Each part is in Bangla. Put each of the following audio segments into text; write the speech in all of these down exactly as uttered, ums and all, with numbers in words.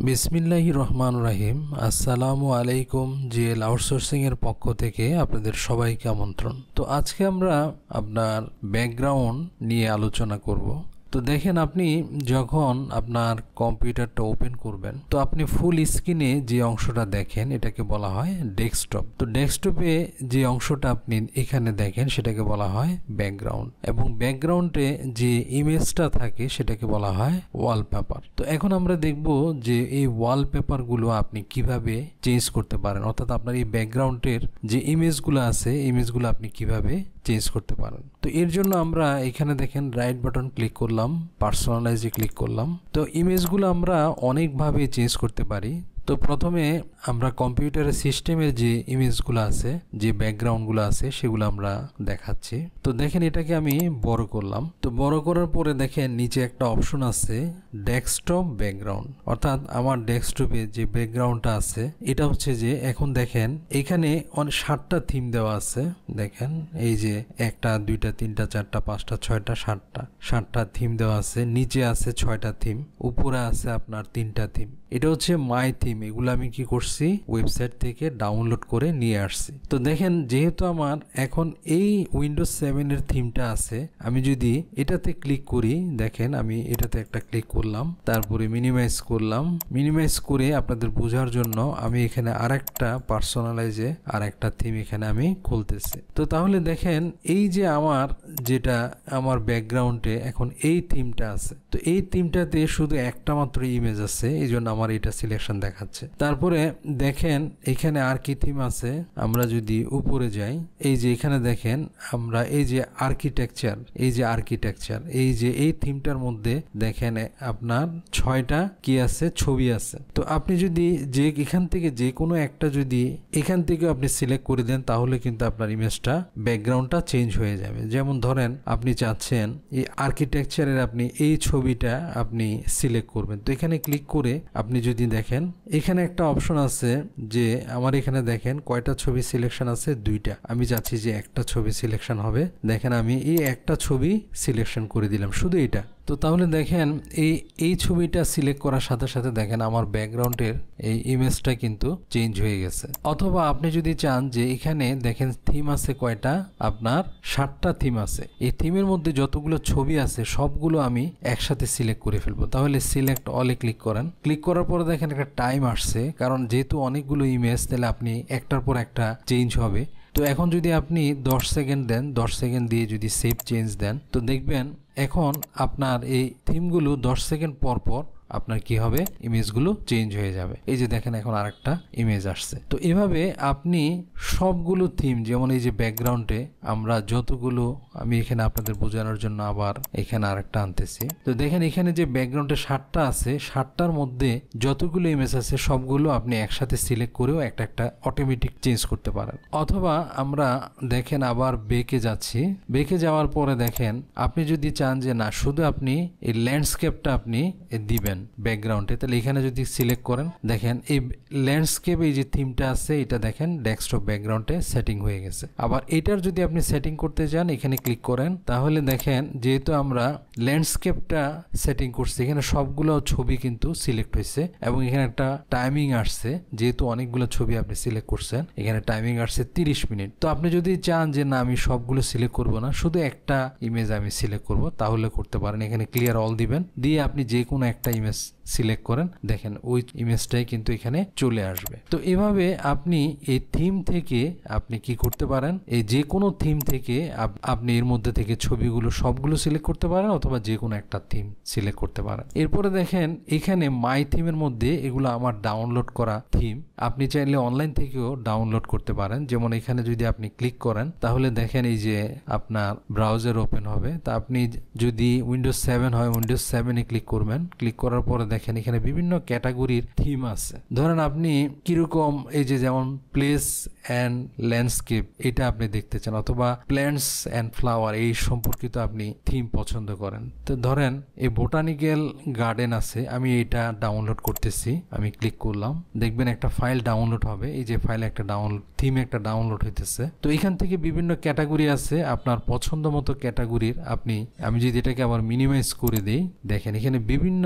বিসমিল্লাহির রহমানির রহিম। আসসালামু আলাইকুম। জিএল আউটসোর্সিং এর পক্ষ থেকে আপনাদের সবাইকে আমন্ত্রণ। তো আজকে আমরা আপনার ব্যাকগ্রাউন্ড নিয়ে আলোচনা করব। তো দেখেন, আপনি যখন আপনার কম্পিউটারটা ওপেন করবেন তো আপনি ফুল স্ক্রিনে যে অংশটা দেখেন এটাকে বলা হয় ডেস্কটপ। তো ডেস্কটপে যে অংশটা আপনি এখানে দেখেন সেটাকে বলা হয় ব্যাকগ্রাউন্ড, এবং ব্যাকগ্রাউন্ডে যে ইমেজটা থাকে সেটাকে বলা হয় ওয়ালপেপার। তো এখন আমরা দেখব যে এই ওয়ালপেপারগুলো আপনি কিভাবে চেঞ্জ করতে পারেন, অর্থাৎ আপনার এই ব্যাকগ্রাউন্ডের যে ইমেজগুলো আছে ইমেজগুলো আপনি কিভাবে চেঞ্জ করতে পারেন। তো এর জন্য আমরা এখানে দেখেন রাইট বাটন ক্লিক করলাম, পার্সোনালাইজে ক্লিক করলাম। তো ইমেজগুলো আমরা অনেকভাবে চেঞ্জ করতে পারি। তো প্রথমে আমরা কম্পিউটারের সিস্টেমের যে ইমেজগুলো আছে, যে ব্যাকগ্রাউন্ডগুলো আছে সেগুলো আমরা দেখাচ্ছি। তো দেখেন, এটাকে আমি বড় করলাম। তো বড় করার পরে দেখেন নিচে একটা অপশন আছে ডেস্কটপ ব্যাকগ্রাউন্ড, অর্থাৎ আমার ডেস্কটপে যে ব্যাকগ্রাউন্ডটা আছে এটা হচ্ছে যে এখন দেখেন এখানে অনেক সাতটা থিম দেওয়া আছে। দেখেন এই যে একটা দুইটা তিনটা চারটা পাঁচটা ছয়টা সাতটা সাতটা থিম দেওয়া আছে। নিচে আছে ছয়টা থিম, উপরে আছে আপনার তিনটা থিম। এটা হচ্ছে মাই থিম। এগুলো আমি কি করছি, ওয়েবসাইট থেকে ডাউনলোড করে নিয়ে আসছি। তো দেখেন, যেহেতু আমার এখন এই উইন্ডোজ সেভেন এর থিমটা আছে, আমি যদি এটাতে ক্লিক করি, দেখেন আমি এটাতে একটা ক্লিক করলাম, তারপরে মিনিমাইজ করলাম। মিনিমাইজ করে আপনাদের বোঝার জন্য আমি এখানে আরেকটা পার্সোনালাইজে আরেকটা থিম এখানে আমি খুলতেছি। তো তাহলে দেখেন এই যে আমার যেটা আমার ব্যাকগ্রাউন্ডে এখন এই থিমটা আছে, তো এই থিমটাতে শুধু একটা মাত্র ইমেজ আছে, এই জন্য আমার এটা সিলেকশন দেখাচ্ছে। তারপরে দেখেন এখানে আর কি থিম আছে, আমরা যদি উপরে যাই, এই যে এখানে দেখেন আমরা এই যে আর্কিটেকচার, এই যে আর্কিটেকচার এই যে এই থিমটার মধ্যে দেখেন আপনার ছয়টা কি আছে, ছবি আছে। তো আপনি যদি যে এখান থেকে যে কোনো একটা যদি এখান থেকে আপনি সিলেক্ট করে দেন তাহলে কিন্তু আপনার ইমেজটা ব্যাকগ্রাউন্ডটা চেঞ্জ হয়ে যাবে। যেমন ধরেন আপনি চাচ্ছেন এই আর্কিটেকচারের আপনি এই ছবিটা আপনি সিলেক্ট করবেন। তো এখানে ক্লিক করে আপনি যদি দেখেন এখানে একটা অপশন আছে যে আমার এখানে দেখেন কয়টা ছবি সিলেকশন আছে, দুইটা। আমি চাচ্ছি যে একটা ছবি সিলেকশন হবে। দেখেন আমি এই একটা ছবি সিলেকশন করে দিলাম, শুধু এটা। তো তাহলে দেখেন এই এই ছবিটা সিলেক্ট করার সাথে সাথে দেখেন আমার ব্যাকগ্রাউন্ডের এই ইমেজটা কিন্তু চেঞ্জ হয়ে গেছে। অথবা আপনি যদি চান যে এখানে দেখেন থিম আছে কয়টা, আপনার সাতটা থিম আছে। এই থিমের মধ্যে যতগুলো ছবি আছে সবগুলো আমি একসাথে সিলেক্ট করে ফেলবো। তাহলে সিলেক্ট অলে ক্লিক করেন। ক্লিক করার পরে দেখেন একটা টাইম আসছে, কারণ যেহেতু অনেকগুলো ইমেজ তাহলে আপনি একটার পর একটা চেঞ্জ হবে। তো এখন যদি আপনি দশ সেকেন্ড দেন, দশ সেকেন্ড দিয়ে যদি সেভ চেঞ্জ দেন, তো দেখবেন এখন আপনার এই থিমগুলো দশ সেকেন্ড পর পর আপনার কি হবে, ইমেজগুলো চেঞ্জ হয়ে যাবে। এই যে দেখেন এখন আরেকটা ইমেজ আসছে। তো এভাবে আপনি সবগুলো থিম, যেমন এই যে ব্যাকগ্রাউন্ডে আমরা যতগুলো, আমি এখানে আপনাদের বোঝানোর জন্য আবার এখানে আরেকটা আনতেছি। তো দেখেন এখানে যে ব্যাকগ্রাউন্ডে সাতটা আছে, সাতটার মধ্যে যতগুলো ইমেজ আছে সবগুলো আপনি একসাথে সিলেক্ট করেও একটা একটা অটোমেটিক চেঞ্জ করতে পারেন। অথবা আমরা দেখেন আবার বেকে যাচ্ছি। বেকে যাওয়ার পরে দেখেন আপনি যদি চান যে না শুধু আপনি এই ল্যান্ডস্কেপটা আপনি দিবেন ব্যাকগ্রাউন্ডে, তাহলে এখানে যদি সিলেক্ট করেন দেখেন এই ল্যান্ডস্কেপ এই যে থিমটা আছে এটা দেখেন ডেস্কটপ ব্যাকগ্রাউন্ডে সেটিং হয়ে গেছে। আবার এটার যদি আপনি সেটিং করতে চান এখানে ক্লিক করেন, তাহলে দেখেন যেহেতু আমরা ল্যান্ডস্কেপটা সেটিং করছি এখানে সবগুলো ছবি কিন্তু সিলেক্ট হয়েছে, এবং এখানে একটা টাইমিং আসছে। যেহেতু অনেকগুলো ছবি আপনি সিলেক্ট করছেন এখানে টাইমিং আসছে তিরিশ মিনিট। তো আপনি যদি চান যে না আমি সবগুলো সিলেক্ট করব না, শুধু একটা ইমেজ আমি সিলেক্ট করব, তাহলে করতে পারেন। এখানে ক্লিয়ার অল দিবেন, দিয়ে আপনি যে কোনো একটা ইমেজ সিলেক্ট করেন, দেখেন ওই ইমেজটাই কিন্তু এখানে চলে আসবে। তো এভাবে আপনি এই থিম থেকে আপনি কি করতে পারেন, এই যে কোনো থিম থেকে আপনি এর মধ্যে থেকে ছবিগুলো সবগুলো সিলেক্ট করতে পারেন, অথবা যে কোনো একটা থিম সিলেক্ট করতে পারেন। এরপরে দেখেন এখানে মাই থিমের মধ্যে এগুলো আমার ডাউনলোড করা থিম, আপনি চাইলে অনলাইন থেকেও ডাউনলোড করতে পারেন। যেমন এখানে যদি আপনি ক্লিক করেন তাহলে দেখেন এই যে আপনার ব্রাউজার ওপেন হবে। তা আপনি যদি উইন্ডোজ সেভেন হয় উইন্ডোজ সেভেনে ক্লিক করবেন। ক্লিক করার পরে দেখেন এখানে বিভিন্ন ক্যাটাগরির থিম আছে। ধরেন আপনি কিরকম এই যে যেমন প্লেস অ্যান্ড ল্যান্ডস্কেপ এটা আপনি দেখতে চান, অথবা প্ল্যান্টস অ্যান্ড ফ্লাওয়ার এই সম্পর্কিত আপনি থিম পছন্দ করেন। তো ধরেন এই বোটানিক্যাল গার্ডেন আছে, আমি এটা ডাউনলোড করতেছি। আমি ক্লিক করলাম, দেখবেন একটা ফাইল ডাউনলোড হবে। এই যে ফাইল একটা ডাউনলোড থিম একটা ডাউনলোড হইতেছে। তো এখান থেকে বিভিন্ন ক্যাটাগরি আছে, আপনার পছন্দ মতো ক্যাটাগরির আপনি, আমি যদি এটাকে আবার মিনিমাইজ করে দিই, দেখেন এখানে বিভিন্ন ধরনের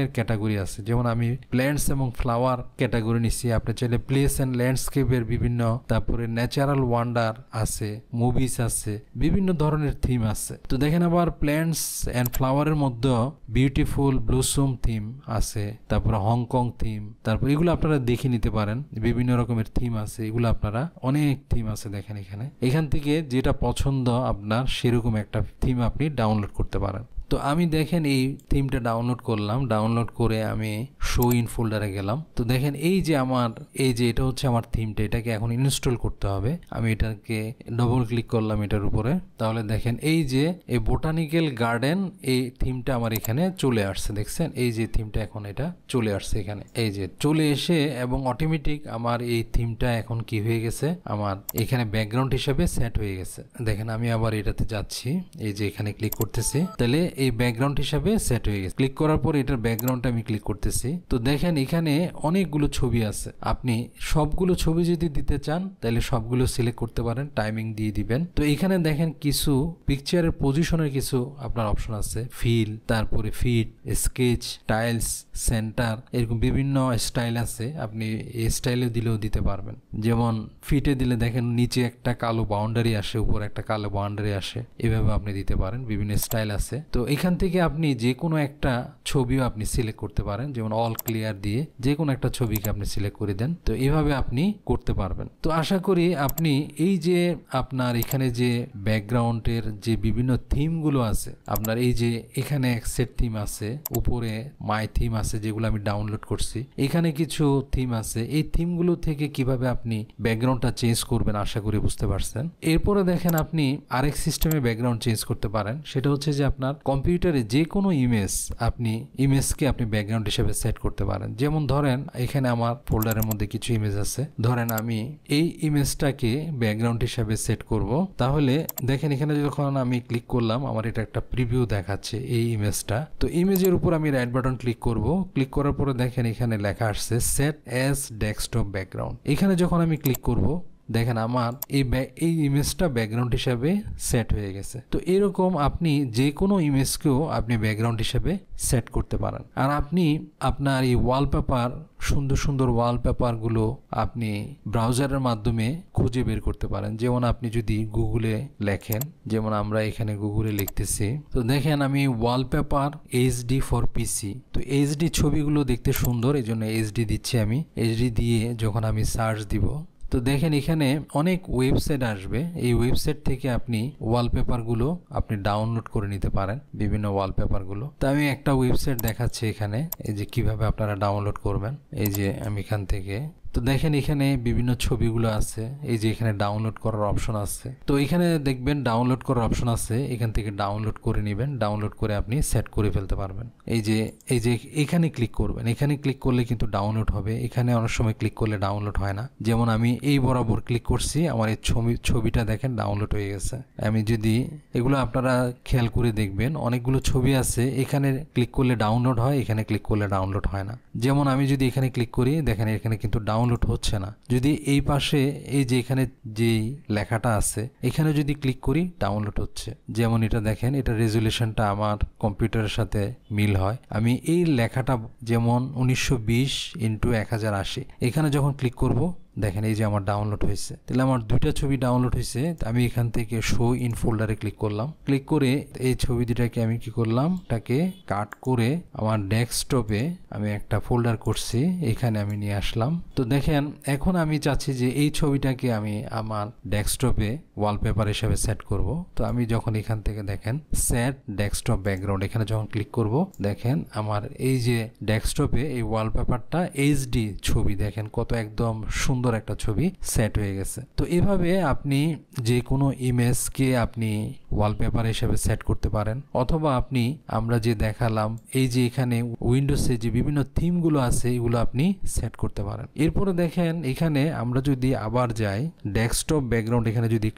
ধরনের ক্যাটাগরি আছে, যেমন আমি প্ল্যান্টস এবং ফ্লাওয়ার ক্যাটাগরি নিচ্ছি। আপনি চাইলে প্লেস অ্যান্ড ল্যান্ডস্কেপের বিভিন্ন, তারপরে ন্যাচারাল ওয়ান্ডার আছে, মুভিস আছে, বিভিন্ন ধরনের থিম আছে। তো দেখেন আবার প্ল্যান্টস অ্যান্ড ফ্লাওয়ারের মধ্যে বিউটিফুল ব্লুসুম থিম আছে, তারপরে হংকং থিম, তারপর এগুলো আপনারা দেখে নিতে পারেন। বিভিন্ন রকমের থিম আছে, এগুলো আপনারা অনেক থিম আছে দেখেন এখানে। এখান থেকে যেটা পছন্দ আপনার সেরকম একটা থিম আপনি ডাউনলোড করতে পারেন। তো আমি দেখেন এই থিমটা ডাউনলোড করলাম, ডাউনলোড করে আমি শো ইন ফোল্ডারে গেলাম। তো দেখেন এই যে আমার এই যে এটা হচ্ছে আমার থিমটা, এটাকে এখন ইনস্টল করতে হবে। আমি এটাকে ডবল ক্লিক করলাম এটার উপরে, তাহলে দেখেন এই যে এই বোটানিক্যাল গার্ডেন এই থিমটা আমার এখানে চলে আসছে। দেখছেন এই যে থিমটা এখন এটা চলে আসছে এখানে, এই যে চলে এসে এবং অটোমেটিক আমার এই থিমটা এখন কি হয়ে গেছে, আমার এখানে ব্যাকগ্রাউন্ড হিসেবে সেট হয়ে গেছে। দেখেন আমি আবার এটাতে যাচ্ছি, এই যে এখানে ক্লিক করতেছি, তাহলে এই ব্যাকগ্রাউন্ড হিসাবে সেট হয়ে গেছে। ক্লিক করার পর এটার ব্যাকগ্রাউন্ডটা আমি ক্লিক করতেছি। তো দেখেন এখানে অনেকগুলো ছবি আছে, আপনি সবগুলো ছবি যদি দিতে চান তাহলে সবগুলো সিলেক্ট করতে পারেন, টাইমিং দিয়ে দিবেন। তো এখানে দেখেন কিছু পিকচারের পজিশনের কিছু আপনার অপশন আছে, ফিল, তারপরে ফিট, স্কেচ, টাইলস, সেন্টার, এরকম বিভিন্ন স্টাইল আছে। আপনি এই স্টাইলে দিলেও দিতে পারবেন। যেমন ফিটে দিলে দেখেন নিচে একটা কালো বাউন্ডারি আসে, উপরে একটা কালো বাউন্ডারি আসে, এভাবে আপনি দিতে পারেন। বিভিন্ন স্টাইল আছে। তো এখান থেকে আপনি যে কোনো একটা ছবিও আপনি সিলেক্ট করতে পারেন, যেমন অল ক্লিয়ার দিয়ে যে কোনো একটা ছবিকে আপনি সিলেক্ট করে দেন। তো এইভাবে আপনি করতে পারবেন। তো আশা করি আপনি এই যে আপনার এখানে যে ব্যাকগ্রাউন্ডের যে বিভিন্ন থিমগুলো আছে, আপনার এই যে এখানে এক সেট থিম আছে, উপরে মাই থিম আছে যেগুলো আমি ডাউনলোড করছি, এখানে কিছু থিম আছে। এই থিমগুলো থেকে কিভাবে আপনি ব্যাকগ্রাউন্ডটা চেঞ্জ করবেন আশা করি বুঝতে পারছেন। এরপরে দেখেন আপনি আরেক সিস্টেমে ব্যাকগ্রাউন্ড চেঞ্জ করতে পারেন, সেটা হচ্ছে যে আপনার কম্পিউটারে যে কোনো ইমেজ আপনি ইমেজকে আপনি ব্যাকগ্রাউন্ড হিসেবে সেট করতে পারেন। যেমন ধরেন এখানে আমার ফোল্ডারের মধ্যে কিছু ইমেজ আছে, ধরেন আমি এই ইমেজটাকে ব্যাকগ্রাউন্ড হিসেবে সেট করব। তাহলে দেখেন এখানে যখন আমি ক্লিক করলাম আমার এটা একটা প্রিভিউ দেখাচ্ছে এই ইমেজটা। তো ইমেজের উপর আমি রাইট বাটন ক্লিক করব। ক্লিক করার পরে দেখেন এখানে লেখা আসছে সেট অ্যাজ ডেস্কটপ ব্যাকগ্রাউন্ড। এখানে যখন আমি ক্লিক করব দেখেন আমার এই এই ইমেজটা ব্যাকগ্রাউন্ড হিসাবে সেট হয়ে গেছে। তো এরকম আপনি যে কোনো ইমেজকেও আপনি ব্যাকগ্রাউন্ড হিসাবে সেট করতে পারেন। আর আপনি আপনার এই ওয়ালপেপার, সুন্দর সুন্দর ওয়ালপেপারগুলো আপনি ব্রাউজারের মাধ্যমে খুঁজে বের করতে পারেন। যেমন আপনি যদি গুগলে লেখেন, যেমন আমরা এখানে গুগলে লিখতেছি, তো দেখেন আমি ওয়ালপেপার এইচডি ফর পিসি, তো এইচডি ছবিগুলো দেখতে সুন্দর, এই জন্য এইচডি দিচ্ছি আমি। এইচডি দিয়ে যখন আমি সার্চ দিব, তো দেখেন এখানে অনেক ওয়েবসাইট আসবে। এই ওয়েবসাইট থেকে আপনি ওয়ালপেপারগুলো আপনি ডাউনলোড করে নিতে পারেন, বিভিন্ন ওয়ালপেপারগুলো। তো আমি একটা ওয়েবসাইট দেখাচ্ছি এখানে, এই যে কিভাবে আপনারা ডাউনলোড করবেন। এই যে আমি এখান থেকে, তো দেখেন এখানে বিভিন্ন ছবিগুলো আছে, এই যে এখানে ডাউনলোড করার অপশন আছে। তো এখানে দেখবেন ডাউনলোড করার অপশন আছে, এখান থেকে ডাউনলোড করে নেবেন। ডাউনলোড করে আপনি সেট করে ফেলতে পারবেন। এই যে এই যে এখানে ক্লিক করবেন, এখানে ক্লিক করলে কিন্তু ডাউনলোড হবে। এখানে অনেক সময় ক্লিক করলে ডাউনলোড হয় না। যেমন আমি এই বরাবর ক্লিক করছি, আমার এই ছবি ছবিটা দেখেন ডাউনলোড হয়ে গেছে। আমি যদি এগুলো আপনারা খেয়াল করে দেখবেন, অনেকগুলো ছবি আছে, এখানে ক্লিক করলে ডাউনলোড হয়, এখানে ক্লিক করলে ডাউনলোড হয় না। যেমন আমি যদি এখানে ক্লিক করি, দেখেন এখানে কিন্তু ডাউনলোড হচ্ছে না। যদি এই পাশে এই যে এখানে যে লেখাটা আছে, এখানে যদি ক্লিক করি ডাউনলোড হচ্ছে। যেমন এটা দেখেন, এটা রেজুলেশনটা আমার কম্পিউটারের সাথে মিল হয়। আমি এই লেখাটা যেমন উনিশশো বিশ ইন্টু এক হাজার আশি, এখানে যখন ক্লিক করব দেখেন এই যে আমার ডাউনলোড হয়েছে। তাহলে আমার দুইটা ছবি ডাউনলোড হয়েছে। আমি এখান থেকে শো ইন ফোল্ডারে ক্লিক করলাম। ক্লিক করে এই ছবি দুটাকে আমি কি করলাম, এটাকে কাট করে আমার ডেস্কটপে আমি একটা ফোল্ডার করছি, এখানে আমি নিয়ে আসলাম। তো দেখেন এখন আমি চাচ্ছি যে এই ছবিটাকে আমি আমার ডেস্কটপে ওয়ালপেপার হিসেবে সেট করব। তো আমি যখন এখান থেকে দেখেন সেট ডেস্কটপ ব্যাকগ্রাউন্ড, এখানে যখন ক্লিক করব দেখেন আমার এই যে ডেস্কটপে এই ওয়ালপেপারটা এইচডি ছবি, দেখেন কত একদম সুন্দর একটা ছবি সেট হয়ে গেছে। তো এভাবে আপনি যে কোনো ইমেজকে আপনি ওয়ালপেপার হিসেবে সেট করতে পারেন, অথবা আপনি আমরা যে দেখালাম এই যে এখানে উইন্ডোজে যে বিভিন্ন থিমগুলো আছে এগুলো আপনি সেট করতে পারেন। এরপরে দেখেন এখানে আমরা যদি আবার যাই ডেস্কটপ ব্যাকগ্রাউন্ড, এখানে যদি ক্লিক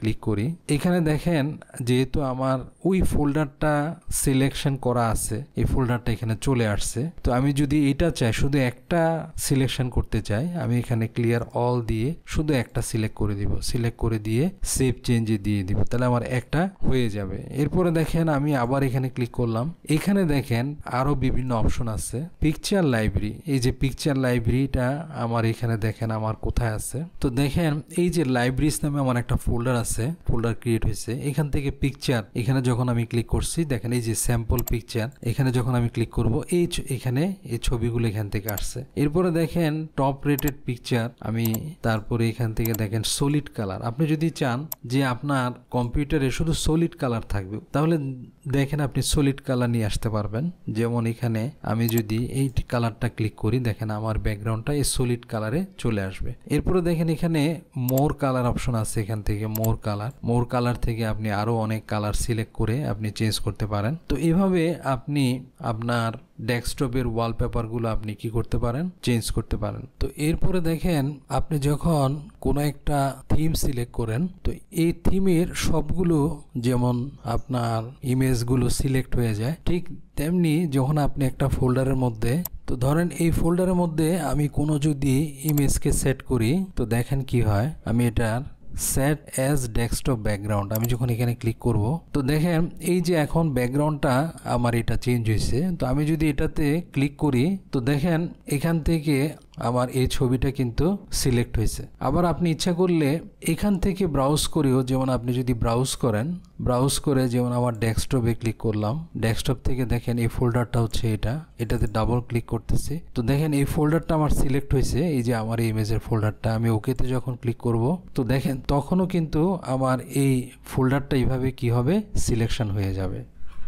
ক্লিক করি, এখানে দেখেন যেহেতু আমার ওই ফোল্ডারটা সিলেকশন করা আছে, এই ফোল্ডারটা এখানে চলে আসছে। তো আমি যদি এটা চাই শুধু একটা সিলেকশন করতে চাই, আমি এখানে ক্লিয়ার অল দিয়ে শুধু একটা সিলেক্ট করে দিব, সিলেক্ট করে দিয়ে সেভ চেঞ্জে দিয়ে দিব, তাহলে আমার একটা হয়ে যাবে। এরপরে দেখেন আমি আবার এখানে ক্লিক করলাম, এখানে দেখেন আরো বিভিন্ন অপশন আছে। পিকচার লাইব্রেরি, এই যে পিকচার লাইব্রেরিটা আমার এখানে দেখেন আমার কোথায় আছে। তো দেখেন এই যে লাইব্রেরিজ নামে আমার একটা ফোল্ডার আছে, ফোল্ডার ক্রিয়েট হয়েছে। এখান থেকে পিকচার, এখানে যখন আমি ক্লিক করছি দেখেন এই যে স্যাম্পল পিকচার, এখানে যখন আমি ক্লিক করব এই এখানে এই ছবিগুলো এখান থেকে আসছে। এরপরে দেখেন টপ রেটেড পিকচার, আমি তারপরে এখান থেকে দেখেন সলিড কালার। আপনি যদি চান যে আপনার কম্পিউটারে শুধু সলিড কালার থাকবে, তাহলে দেখেন আপনি সলিড কালার নিয়ে আসতে পারবেন। যেমন এখানে আমি যদি এই কালারটা ক্লিক করি, দেখেন আমার ব্যাকগ্রাউন্ডটা এই সলিড কালারে চলে আসবে। এরপরে দেখেন এখানে মোর কালার অপশন আছে, এখান থেকে মোর কালার, মোর কালার থেকে আপনি আরো অনেক কালার সিলেক্ট করে আপনি চেঞ্জ করতে পারেন। তো এভাবে আপনি আপনার ডেস্কটপের ওয়ালপেপারগুলো আপনি কি করতে পারেন, চেঞ্জ করতে পারেন। তো এরপরে দেখেন আপনি যখন কোনো একটা থিম সিলেক্ট করেন, তো এই থিমের সবগুলো যেমন আপনার ইমেজগুলো সিলেক্ট হয়ে যায়, ঠিক তেমনি যখন আপনি একটা ফোল্ডারের মধ্যে, তো ধরেন এই ফোল্ডারের মধ্যে আমি কোনো যদি ইমেজকে সেট করি, তো দেখেন কি হয়, আমি এটার সেট অ্যাজ ডেস্কটপ ব্যাকগ্রাউন্ড আমি যখন এখানে ক্লিক করব, তো দেখেন এই যে এখন ব্যাকগ্রাউন্ডটা আমার এটা চেঞ্জ হয়েছে। তো আমি যদি এটাতে ক্লিক করি, তো দেখেন এখান থেকে আমার এই ছবিটা কিন্তু সিলেক্ট হয়েছে। আবার আপনি ইচ্ছা করলে এখান থেকে ব্রাউজ করেও, যেমন আপনি যদি ব্রাউজ করেন, ব্রাউজ করে যেমন আমার ডেস্কটপে ক্লিক করলাম, ডেস্কটপ থেকে দেখেন এই ফোল্ডারটা হচ্ছে এটা, এটাতে ডাবল ক্লিক করতেছি, তো দেখেন এই ফোল্ডারটা আমার সিলেক্ট হয়েছে, এই যে আমার এই ইমেজের ফোল্ডারটা। আমি ওকেতে যখন ক্লিক করব, তো দেখেন তখনও কিন্তু আমার এই ফোল্ডারটা এইভাবে কি হবে, সিলেকশন হয়ে যাবে।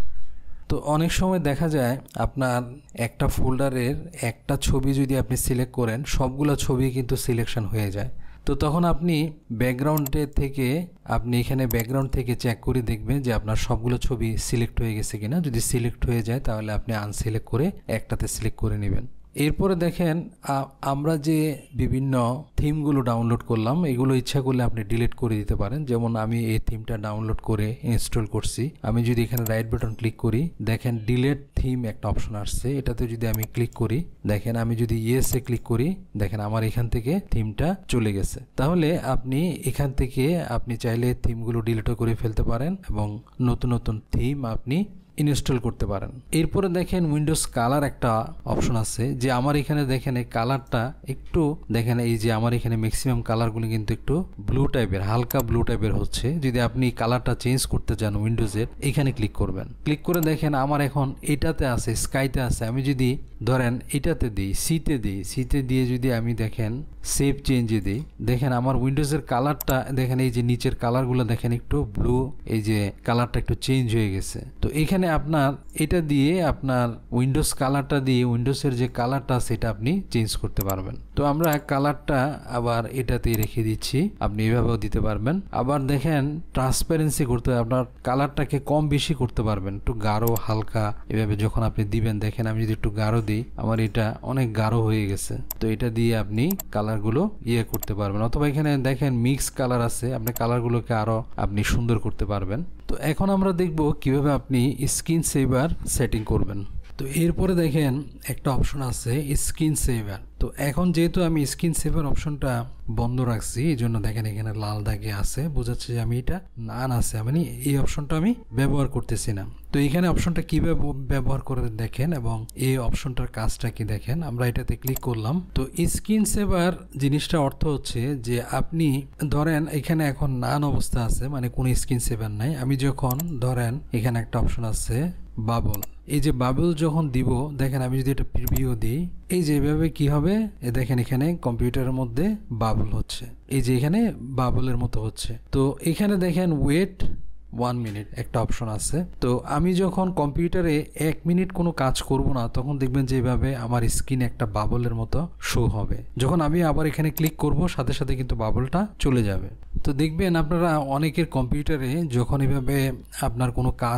তো অনেক সময় দেখা যায় আপনার একটা ফোল্ডারের একটা ছবি যদি আপনি সিলেক্ট করেন, সবগুলো ছবি কিন্তু সিলেকশন হয়ে যায়। তো তখন আপনি ব্যাকগ্রাউন্ডে থেকে আপনি এখানে ব্যাকগ্রাউন্ড থেকে চেক করে দেখবেন যে আপনার সবগুলো ছবি সিলেক্ট হয়ে গেছে কিনা। যদি সিলেক্ট হয়ে যায় তাহলে আপনি আনসিলেক্ট করে একটাতে সিলেক্ট করে নেবেন। এরপরে দেখেন আমরা যে বিভিন্ন থিমগুলো ডাউনলোড করলাম, এগুলো ইচ্ছা করলে আপনি ডিলিট করে দিতে পারেন। যেমন আমি এই থিমটা ডাউনলোড করে ইনস্টল করছি, আমি যদি এখানে রাইট বাটন ক্লিক করি, দেখেন ডিলিট থিম একটা অপশন আসছে, এটাতে যদি আমি ক্লিক করি, দেখেন আমি যদি ইয়েস এ ক্লিক করি, দেখেন আমার এখান থেকে থিমটা চলে গেছে। তাহলে আপনি এখান থেকে আপনি চাইলে থিমগুলো ডিলিটও করে ফেলতে পারেন এবং নতুন নতুন থিম আপনি ইনস্টল করতে পারেন। এরপরে দেখেন উইন্ডোজ কালার একটা অপশন আছে, যে আমার এখানে দেখেন এই কালারটা একটু দেখেন, এই যে আমার এখানে ম্যাক্সিমাম কালারগুলো কিন্তু একটু ব্লু টাইপের, হালকা ব্লু টাইপের হচ্ছে। যদি আপনি কালারটা চেঞ্জ করতে চান উইন্ডোজের, এখানে ক্লিক করবেন, ক্লিক করে দেখেন আমার এখন এটাতে আছে, স্কাইতে আছে। আমি যদি ধরেন এটাতে দিই, সিতে দিই, সিতে দিয়ে যদি আমি দেখেন সেভ চেঞ্জে দিই, দেখেন আমার উইন্ডোজের কালারটা দেখেন, এই যে নিচের কালারগুলো দেখেন একটু ব্লু, এই যে কালারটা একটু চেঞ্জ হয়ে গেছে। তো এখানে আপনার এটা দিয়ে আপনার উইন্ডোজ কালারটা দিয়ে উইন্ডোজের যে কালারটা সেটা আপনি চেঞ্জ করতে পারবেন। তো আমরা কালারটা আবার এটাতে রেখে দিচ্ছি, আপনি এভাবেও দিতে পারবেন। আবার দেখেন ট্রান্সপারেন্সি করতে আপনার কালারটাকে কম বেশি করতে পারবেন, একটু গাঢ় হালকা এভাবে যখন আপনি দিবেন, দেখেন আমি যদি একটু গাঢ় দিই, আমার এটা অনেক গাঢ় হয়ে গেছে। তো এটা দিয়ে আপনি কালারগুলো ইয়ে করতে পারবেন। অথবা এখানে দেখেন মিক্স কালার আছে, আপনি কালারগুলোকে আরো আপনি সুন্দর করতে পারবেন। তো এখন আমরা দেখব কিভাবে আপনি স্ক্রিন সেভার সেটিং করবেন। তো এরপরে দেখেন একটা অপশন আছে স্ক্রিন সেভার। তো এখন যেহেতু আমি স্ক্রিন সেভার অপশনটা বন্ধ রাখছি, এই জন্য দেখেন এখানে লাল দাগে আছে, বোঝাচ্ছে যে আমি এটা নান আছে, মানে এই অপশনটা আমি ব্যবহার করতেছি না। তো এখানে অপশনটা কিভাবে ব্যবহার করে দেখেন এবং এই অপশনটার কাজটা কি দেখেন। আমরা এটাতে ক্লিক করলাম। তো স্ক্রিন সেভার জিনিসটা অর্থ হচ্ছে যে আপনি ধরেন এখানে এখন নান অবস্থা আছে, মানে কোনো স্ক্রিন সেভার নাই। আমি যখন ধরেন এখানে একটা অপশন আছে বাবল, এই যে বাবল যখন দিব, দেখেন আমি যদি এটা প্রিভিউ দিই, এই যে এভাবে কি হবে, দেখেন এখানে কম্পিউটারের মধ্যে বাবল হচ্ছে, এই যে এখানে বাবলের মতো হচ্ছে। তো এখানে দেখেন ওয়েট ওয়ান মিনিট একটা অপশন আছে। তো আমি যখন কম্পিউটারে এক মিনিট কোনো কাজ করব না, তখন দেখবেন যে এইভাবে আমার স্ক্রিনে একটা বাবলের মতো শো হবে। যখন আমি আবার এখানে ক্লিক করব, সাথে সাথে কিন্তু বাবলটা চলে যাবে। তো দেখবেন আপনারা অনেকের কম্পিউটারে যখন এভাবে আপনার কোনো কাজ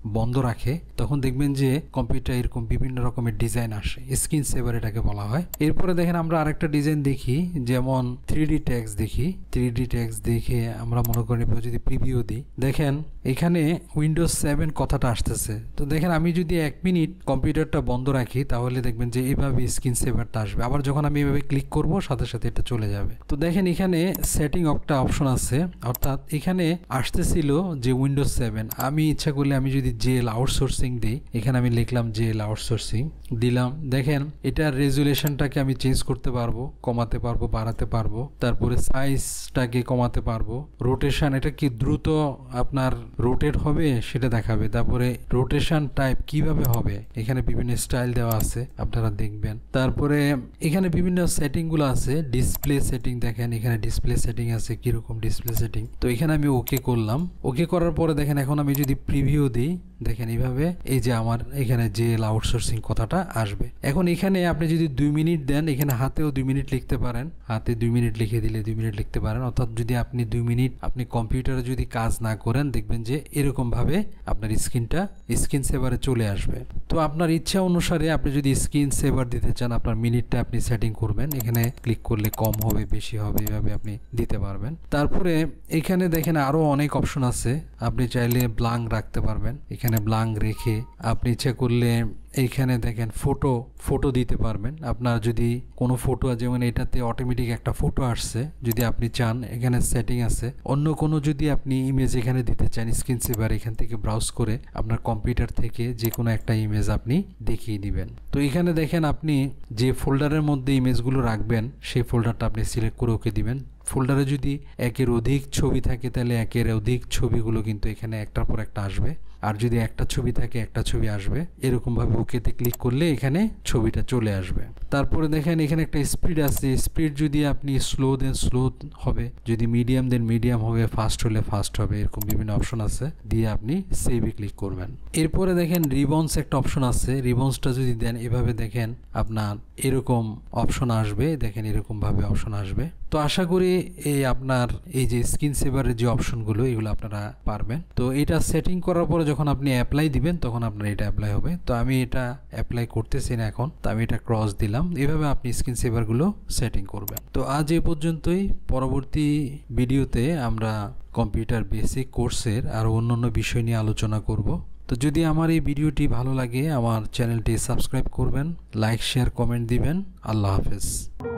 বন্ধ রাখে তখন দেখবেন যে কম্পিউটার এরকম বিভিন্ন রকমের ডিজাইন আসে, স্ক্রিন সেভার এটাকে বলা হয়। এরপরে দেখেন আমরা আরেকটা ডিজাইন দেখি, যেমন থ্রি ডি টেক্সট দেখি। থ্রি ডি টেক্সট দেখে আমরা মনে করি যদি প্রিভিউ দিই, দেখেন এখানে উইন্ডোজ সেভেন কথাটা আসতেছে। তো দেখেন আমি যদি এক মিনিট কম্পিউটারটা বন্ধ রাখি তাহলে দেখবেন যে এইভাবে স্ক্রিন সেভারটা আসবে। আবার যখন আমি এভাবে ক্লিক করব সাথে সাথে এটা চলে যাবে। তো দেখেন এখানে সেটিং একটা অপশন আছে, অর্থাৎ এখানে আসতেছিল যে উইন্ডোজ সেভেন। আমি ইচ্ছা করলে আমি যদি জেল আউটসোর্সিং দিই, এখানে আমি লিখলাম জেল আউটসোর্সিং দিলাম। দেখেন এটার রেজুলেশনটাকে আমি চেঞ্জ করতে পারবো, কমাতে পারবো, বাড়াতে পারবো। তারপরে সাইজটাকে কমাতে পারবো। রোটেশন, এটা কি দ্রুত আপনার রোটেট হবে সেটা দেখাবে। তারপরে রোটেশন টাইপ কিভাবে হবে, এখানে বিভিন্ন স্টাইল দেওয়া আছে, আপনারা দেখবেন। তারপরে এখানে বিভিন্ন সেটিং গুলো আছে। ডিসপ্লে সেটিং, দেখেন এখানে ডিসপ্লে সেটিং আছে, কিরকম ডিসপ্লে সেটিং। তো এখানে আমি ওকে করলাম। ওকে করার পরে দেখেন এখন আমি যদি প্রিভিউ দিই, দেখেন এইভাবে এই যে আমার এখানে জেল আউটসোর্সিং কথাটা আসবে। এখন এখানে আপনি যদি দুই মিনিট দেন, এখানে হাতেও দুই মিনিট লিখতে পারেন, হাতে দুই মিনিট লিখে দিলে দুই মিনিট লিখতে পারেন। অর্থাৎ যদি আপনি দুই মিনিট আপনি কম্পিউটারে যদি কাজ না করেন, দেখবেন যে এরকম ভাবে আপনার স্ক্রিনটা স্ক্রিন সেভারে চলে আসবে। তো আপনার ইচ্ছা অনুসারে আপনি যদি স্ক্রিন সেভার দিতে চান, আপনার মিনিটটা আপনি সেটিং করবেন। এখানে ক্লিক করলে কম হবে, বেশি হবে, এভাবে আপনি দিতে পারবেন। তারপরে এখানে দেখেন আরো অনেক অপশন আছে। আপনি চাইলে ব্ল্যাঙ্ক রাখতে পারবেন। এখানে ব্ল্যাঙ্ক রেখে আপনি ইচ্ছা করলে এইখানে দেখেন ফটো ফটো দিতে পারবেন। আপনার যদি কোনো ফটো, যেমন এটাতে অটোমেটিক একটা ফটো আসছে, যদি আপনি চান এখানে সেটিং আছে। অন্য কোনো যদি আপনি ইমেজ এখানে দিতে চান, স্ক্রিন সেভার এখান থেকে ব্রাউজ করে আপনার কম্পিউটার থেকে যে কোনো একটা ইমেজ আপনি দেখিয়ে দিবেন। তো এখানে দেখেন আপনি যে ফোল্ডারের মধ্যে ইমেজগুলো রাখবেন সেই ফোল্ডারটা আপনি সিলেক্ট করে ওকে দিবেন। ফোল্ডারে যদি একের অধিক ছবি থাকে তাহলে একের অধিক ছবিগুলো কিন্তু এখানে একটার পর একটা আসবে। আর যদি একটা ছবি থাকে একটা ছবি আসবে। এরকম ভাবে ওকেতে ক্লিক করলে এখানে ছবিটা চলে আসবে। তারপরে দেখেন এখানে একটা স্পিড আছে। স্পিড যদি আপনি স্লো দেন স্লো হবে, যদি মিডিয়াম দেন মিডিয়াম হবে, ফাস্ট হলে ফাস্ট হবে। এরকম বিভিন্ন অপশন আছে, দিয়ে আপনি সেভে ক্লিক করবেন। এরপরে দেখেন রিবন্স একটা অপশন আছে। রিবন্সটা যদি দেন এভাবে দেখেন আপনার এরকম অপশন আসবে। দেখেন এরকম ভাবে অপশন আসবে। তো আশা করি এই আপনার এই যে স্ক্রিন সেভারের যে অপশনগুলো এগুলো আপনারা পারবেন। তো এটা সেটিং করার পরে যখন আপনি অ্যাপ্লাই দিবেন তখন আপনার এটা অ্যাপ্লাই হবে। তো আমি এটা অ্যাপ্লাই করতেছি না এখন, তো আমি এটা ক্রস দিলাম। এভাবে আপনি স্ক্রিন সেভারগুলো সেটিং করবেন। তো আজ এ পর্যন্তই। পরবর্তী ভিডিওতে আমরা কম্পিউটার বেসিক কোর্সের আরও অন্যান্য বিষয় নিয়ে আলোচনা করব। তো যদি আমার এই ভিডিওটি ভালো লাগে আমার চ্যানেলটি সাবস্ক্রাইব করবেন, লাইক শেয়ার কমেন্ট দিবেন। আল্লাহ হাফেজ।